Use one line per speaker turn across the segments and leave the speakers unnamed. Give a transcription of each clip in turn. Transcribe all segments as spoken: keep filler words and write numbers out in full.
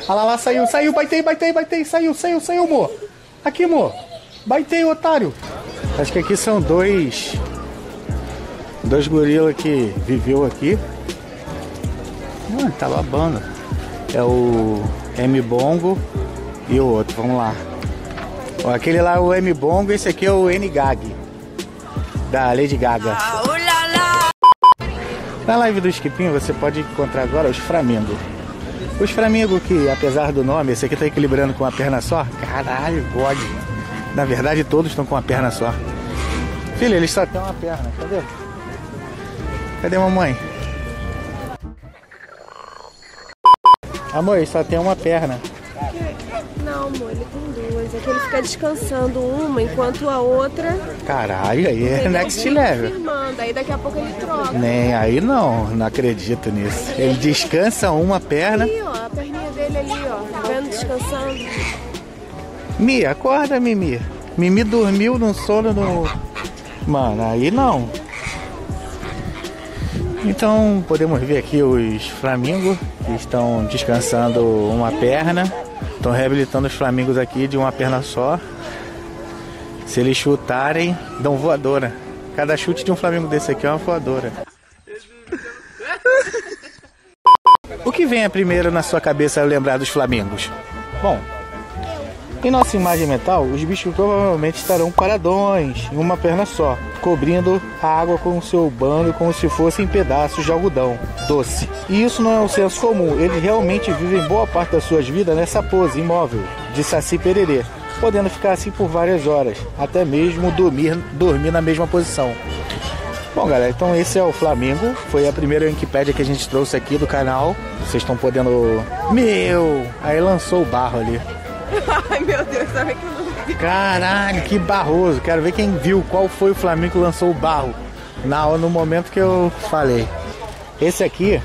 Olha lá, lá, saiu, saiu, baitei, baitei, baitei, saiu, saiu, saiu, amor. Aqui, amor. Baitei, otário. Acho que aqui são dois... Dois gorilas que viveu aqui. Mano, tá babando. É o M-Bongo e o outro, vamos lá. Ó, aquele lá é o M-Bongo, esse aqui é o N-Gag, da Lady Gaga. Na live do Skipinho você pode encontrar agora os flamingos. Os flamingos que, apesar do nome, esse aqui tá equilibrando com uma perna só. Caralho, God. Na verdade todos estão com uma perna só. Filho, eles só têm uma perna, cadê? Cadê a mamãe? Amor, ele só tem uma perna.
Não, amor, ele tem duas. É que ele fica descansando uma enquanto a outra...
Caralho, aí é next level.
Firmando. Aí daqui a pouco ele troca.
Nem aí não, não acredito nisso. Ele descansa uma perna.
Ali, ó, a perninha dele ali, ó. Tá vendo? Descansando.
Mi, acorda, Mimi. Mimi dormiu num sono no... Mano, aí não. Então podemos ver aqui os flamingos que estão descansando uma perna. Estão reabilitando os flamingos aqui de uma perna só. Se eles chutarem, dão voadora. Cada chute de um flamingo desse aqui é uma voadora. O que vem a primeiro na sua cabeça ao lembrar dos flamingos? Bom, em nossa imagem mental, os bichos provavelmente estarão paradões em uma perna só, cobrindo a água com o seu bando como se fossem pedaços de algodão doce. E isso não é um senso comum, eles realmente vivem boa parte das suas vidas nessa pose imóvel de Saci Pererê, podendo ficar assim por várias horas, até mesmo dormir, dormir na mesma posição. Bom, galera, então esse é o Flamingo, foi a primeira Wikipédia que a gente trouxe aqui do canal. Vocês estão podendo... Meu! Aí lançou o barro ali.
Ai, meu Deus, sabe que eu não vi.
Caralho, que barroso. Quero ver quem viu qual foi o Flamingo que lançou o barro na, no momento que eu falei. Esse aqui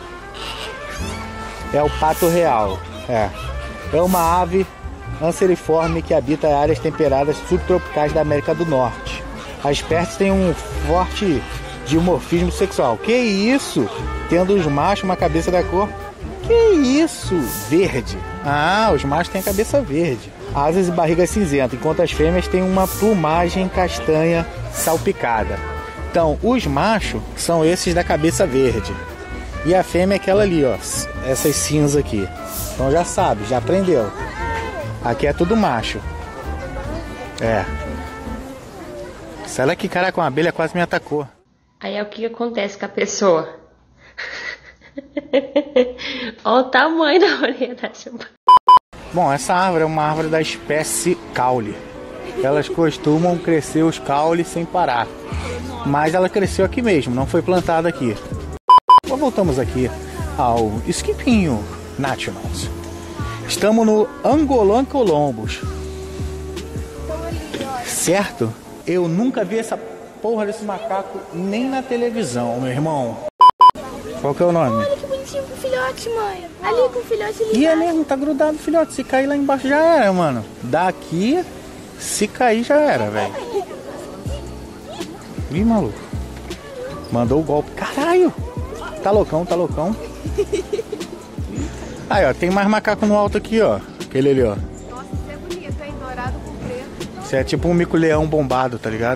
é o pato real. É, é uma ave anseriforme que habita áreas temperadas subtropicais da América do Norte. A espécie tem um forte dimorfismo sexual. Que isso? Tendo os machos uma cabeça da cor... Que isso? Verde. Ah, os machos têm a cabeça verde. Asas e barriga cinzenta, enquanto as fêmeas têm uma plumagem castanha salpicada. Então, os machos são esses da cabeça verde. E a fêmea é aquela ali, ó. Essas cinzas aqui. Então já sabe, já aprendeu. Aqui é tudo macho. É. Será que cara com a abelha quase me atacou?
Aí é o que acontece com a pessoa. Olha o tamanho da orelha da chupa.
Bom, essa árvore é uma árvore da espécie caule. Elas costumam crescer os caules sem parar. Mas ela cresceu aqui mesmo, não foi plantada aqui. Então, voltamos aqui ao Skipinho Nationals. Estamos no Angolan Columbus. Certo? Eu nunca vi essa porra desse macaco nem na televisão, meu irmão. Qual que é o nome?
Olha que bonitinho com o filhote, mãe. Ali com o filhote ali.
E é mesmo, tá grudado, filhote. Se cair lá embaixo já era, mano. Daqui, se cair já era, velho. Ih, maluco. Mandou o golpe. Caralho. Tá loucão, tá loucão. Aí, ó, tem mais macaco no alto aqui, ó. Aquele ali, ó.
Nossa, isso é bonito, hein? Dourado com preto.
Isso é tipo um mico-leão bombado, tá ligado?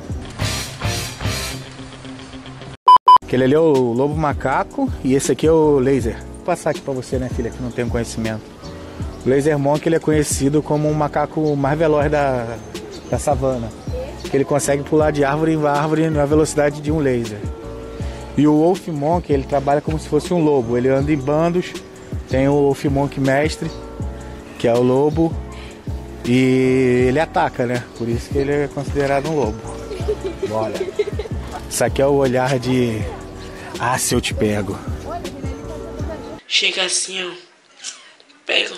Aquele ali é o lobo macaco e esse aqui é o laser. Vou passar aqui pra você, né, filha, que não tem conhecimento. O laser monk, ele é conhecido como um macaco mais veloz da, da savana. Que ele consegue pular de árvore em árvore na velocidade de um laser. E o wolf monk, ele trabalha como se fosse um lobo. Ele anda em bandos. Tem o wolf monk mestre, que é o lobo. E ele ataca, né? Por isso que ele é considerado um lobo. Bora. Isso aqui é o olhar de... Ah, se eu te pego.
Chega assim, ó. Pego.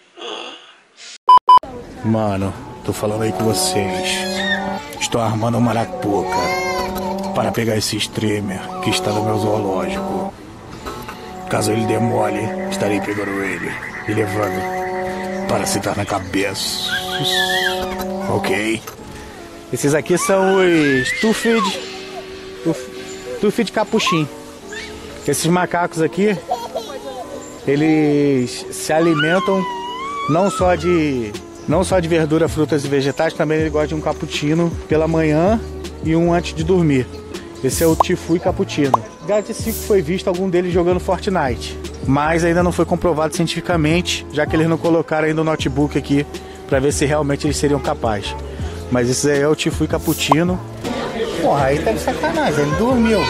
Oh.
Mano, tô falando aí com vocês. Estou armando uma arapuca para pegar esse streamer que está no meu zoológico. Caso ele demole, estarei pegando ele e levando para sentar na cabeça. Ok? Esses aqui são os Tufid Tufid capuchin. Esses macacos aqui, eles se alimentam não só de não só de verdura, frutas e vegetais, também ele gosta de um cappuccino pela manhã e um antes de dormir. Esse é o Tifui Cappuccino. Gatti cinco foi visto algum deles jogando Fortnite, mas ainda não foi comprovado cientificamente, já que eles não colocaram ainda o notebook aqui para ver se realmente eles seriam capazes. Mas esse aí é o Tifui Cappuccino. Porra, aí tá de sacanagem, ele dormiu.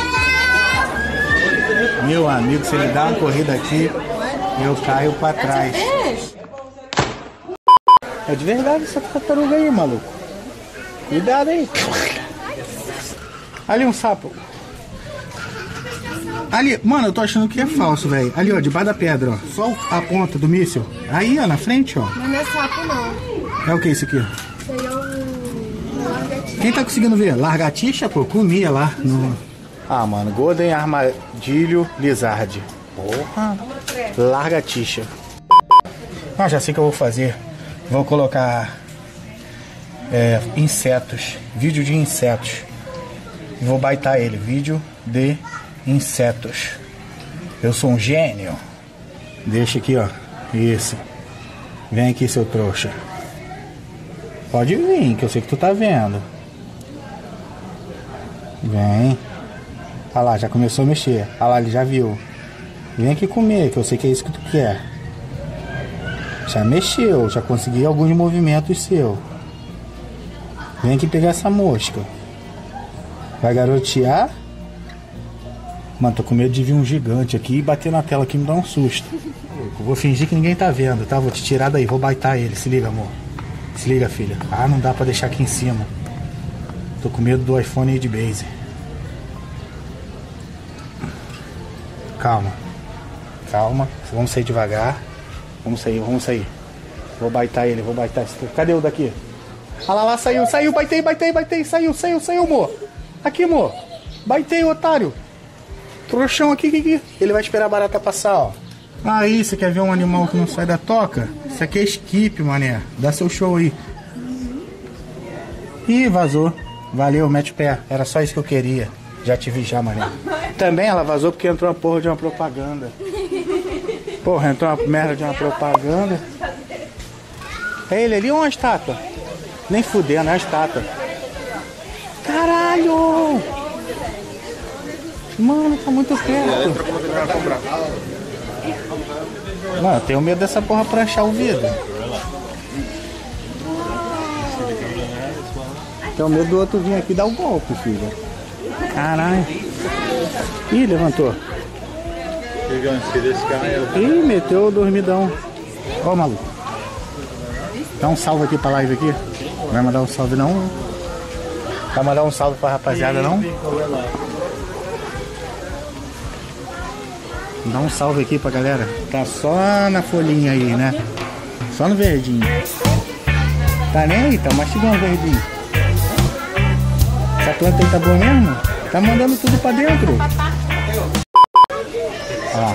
Meu amigo, se ele dá uma corrida aqui, eu caio pra trás. É de verdade essa tartaruga aí, maluco. Cuidado aí. Ali um sapo. Ali, mano, eu tô achando que é falso, velho. Ali, ó, debaixo da pedra, ó. Só a ponta do míssil. Aí, ó, na frente, ó.
Mas não é sapo, não.
É o que isso aqui?
Isso aí é um largatixa. Quem
tá conseguindo ver? Largatixa, pô, comia lá. No... Ah, mano, Golden Armadilho Lizard. Porra. Largatixa. Ah, já sei o que eu vou fazer. Vou colocar é, insetos. Vídeo de insetos. Vou baitar ele. Vídeo de insetos. Eu sou um gênio. Deixa aqui, ó. Isso. Vem aqui, seu trouxa. Pode vir, que eu sei que tu tá vendo. Vem. Olha lá, já começou a mexer. Olha lá, ele já viu. Vem aqui comer, que eu sei que é isso que tu quer. Já mexeu, já consegui alguns movimentos seus. Vem aqui pegar essa mosca. Vai garotear? Mano, tô com medo de vir um gigante aqui e bater na tela aqui e me dar um susto. Eu vou fingir que ninguém tá vendo, tá? Vou te tirar daí, vou baitar ele. Se liga, amor. Se liga, filha. Ah, não dá pra deixar aqui em cima. Tô com medo do iPhone eight base. Calma. Calma. Vamos sair devagar. Vamos sair, vamos sair. Vou baitar ele, vou baitar esse. Cadê o daqui? Ah lá, lá, saiu, saiu, baitei, baitei, baitei, saiu, saiu, saiu, amor. Aqui, amor. Baitei, otário. Trouxão aqui, aqui, aqui. Ele vai esperar a barata passar, ó. Aí, você quer ver um animal que não sai da toca? Isso aqui é skip, mané. Dá seu show aí. Ih, vazou. Valeu, mete o pé. Era só isso que eu queria. Já te vi já, mané. Também ela vazou porque entrou uma porra de uma propaganda. Porra, entrou uma merda de uma propaganda. É ele ali ou uma estátua? Nem fudendo, é uma estátua. Caralho! Mano, tá muito perto. Mano, eu tenho medo dessa porra pranchar o vidro. Tenho medo do outro vir aqui e dar o golpe, filho. Caralho. Ih, levantou. Ih, meteu o dormidão. Ó, maluco. Dá um salve aqui pra live aqui. Vai mandar um salve não? Vai mandar um salve pra rapaziada não? Dá um salve aqui pra galera. Tá só na folhinha aí, né? Só no verdinho. Tá nem aí, tá mastigando o verdinho. Essa planta aí tá boa mesmo? Tá mandando tudo pra dentro. Ó.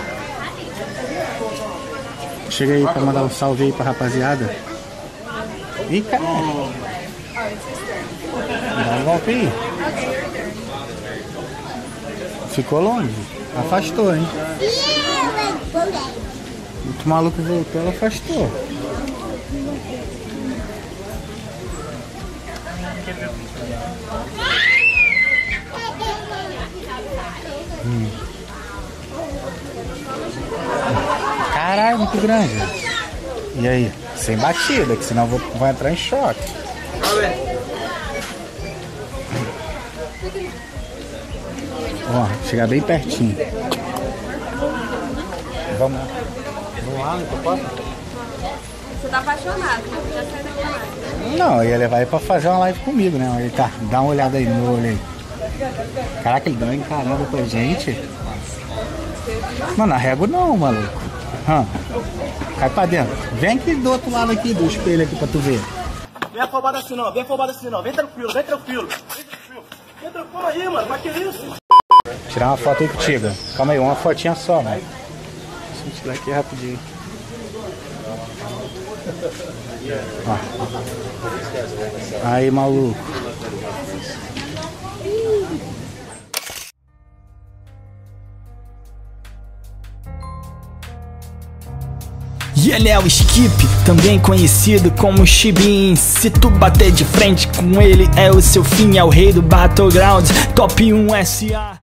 Chega aí pra mandar um salve aí pra rapaziada. Ih, cara. Dá um golpe aí. Ficou longe. Afastou, hein? O maluco voltou, ela afastou. Hum. Caralho, muito grande. E aí? Sem batida, que senão eu vou, vou entrar em choque. Ó, chegar bem pertinho. Vamos lá. Vamos lá, não posso?
Você tá apaixonado, já sai da live.
Não, eu ia levar ele pra fazer uma live comigo, né? Ele tá, dá uma olhada aí no meu olho aí. Caraca, ele dá uma encarada com a gente. Mano, arrego não, maluco. Hum. Cai pra dentro. Vem aqui do outro lado aqui, do espelho aqui pra tu ver.
Vem afobado assim não, vem afobado assim não. Vem tranquilo, vem tranquilo. Vem tranquilo, vem tranquilo aí, mano. Mas que isso?
Tirar uma foto aí contigo. Calma aí, uma fotinha só, mano. Deixa eu tirar aqui rapidinho. Ó. Aí, maluco.
E ele é o Skip, também conhecido como Chibin. Se tu bater de frente com ele é o seu fim. É o rei do Battlegrounds, top um S A.